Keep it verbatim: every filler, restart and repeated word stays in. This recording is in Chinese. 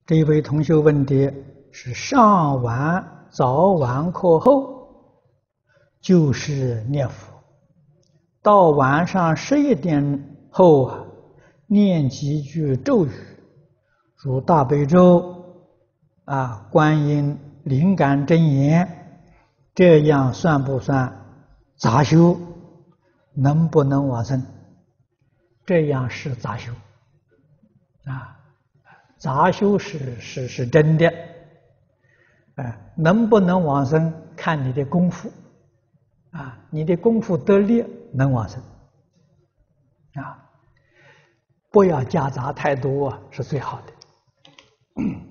这一位同学问的是上完早晚课后就是念佛，到晚上十一点后啊念几句咒语，如大悲咒啊、观音灵感真言，这样算不算杂修？能不能往生？这样是杂修啊。杂修是是是真的，啊，能不能往生看你的功夫，啊，你的功夫得力能往生，啊，不要夹杂太多是最好的。